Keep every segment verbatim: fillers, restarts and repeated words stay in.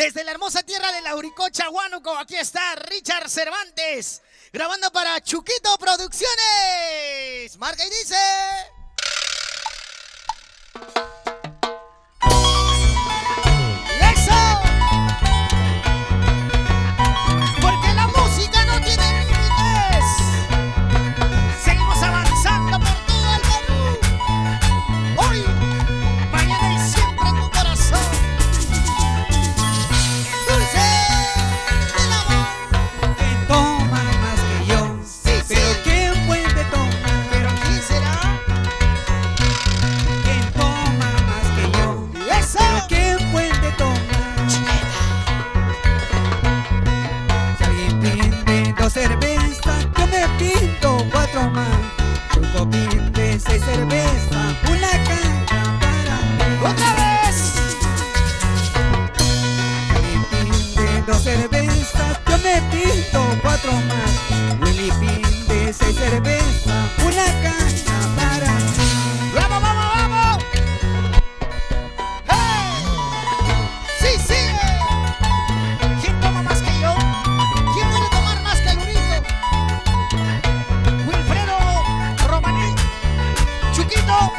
Desde la hermosa tierra de Lauricocha, Huánuco, aquí está Richard Cervantes, grabando para Chuquito Producciones. Marca y dice... cerveza, yo me pinto cuatro más. Un copín de seis cervezas, una caña para mí. ¡Otra vez! Willy Pin de dos cervezas, yo me pinto cuatro más. Willy Pin de seis cervezas, una caña para mí. ¡Vamos, vamos, vamos! ¡Hey! ¡Sí, sigue! ¿Quién toma más que yo? ¿Quién puede tomar más que el Urito? ¿Wilfredo Romaní? ¿Chuquito?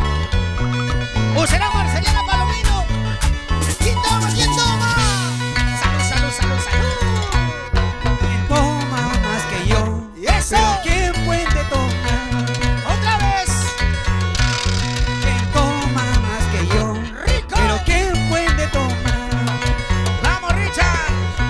¿O será Marcelina Palomino? ¿Quién toma? ¿Quién toma? ¡Salud, salud, salud, salud! ¿Quién toma más que yo? ¡Y eso! ¿Pero quién puede tomar? ¡Otra vez! ¿Quién toma más que yo? ¡Rico! ¿Pero quién puede tomar? ¡Vamos, Richard!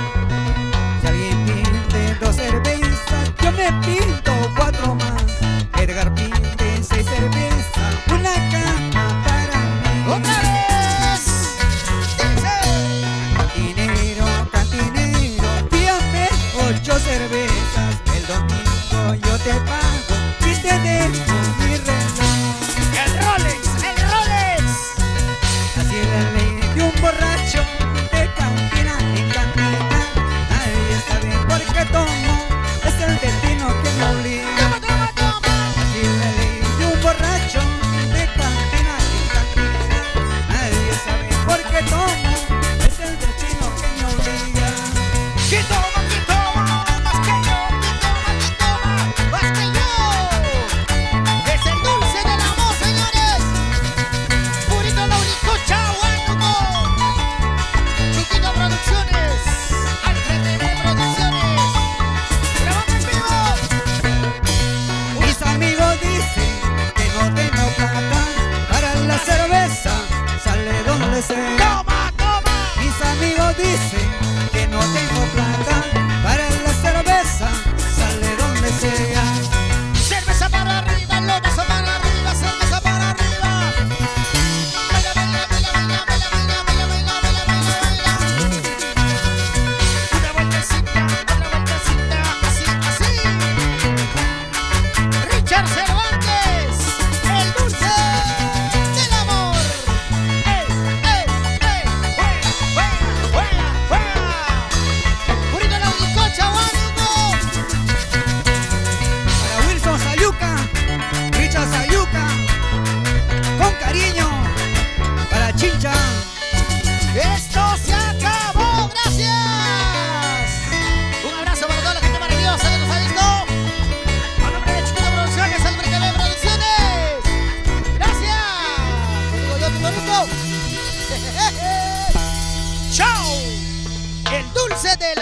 Si alguien pide dos cervezas, yo me pinto cuatro más. Edgar pide seis cervezas, una caja para mí. ¡Otra vez! ¡Dice! Cantinero, cantinero, pídame ocho cervezas. El domingo yo te pago y te dejo mi reloj. ¡El Rolex! ¡El Rolex! Así es la ley de un borracho de cantina en cantina. Nadie sabe por qué tomo, es el destino que me obliga. ¡Toma, toma, toma! Así es la ley de un borracho de cantina en cantina. Nadie sabe por qué tomo, es el destino que me obliga. ¿Quién toma? ¿Quién toma? Más que yo. ¿Quién toma? ¿Quién toma? Más que yo. Es el dulce del amor, señores. Purito Lauricocha, Huánuco. Chuquito Producciones. Alfred T V Producciones. Grabando en vivo. Mis amigos dicen que no tengo plata para la cerveza, sale donde sea. Toma, toma. Mis amigos dicen que no tengo plata para la cerveza, sale donde sea. Cerveza para arriba, lotazo para arriba, cerveza para arriba. Baila, baila, baila, baila, baila, baila, baila, baila, baila, baila. Una vueltecita, otra vueltecita, así, así. Richard Cervantes, el dulce del amor. ¡Ey, ey, ey! ¡Juega, juega, juega, juega! Purito Lauricocha, Huánuco. Para Wilson Sayuca, Richard Sayuca, con cariño, para Chincha. ¡Esto se acabó! ¡Gracias! Un abrazo para toda la gente maravillosa que nos ha visto. A nombre de Chuquito Producciones, Alfred T V Producciones. ¡Gracias! Digo yo, tu bonito. ¡Chao! El dulce de la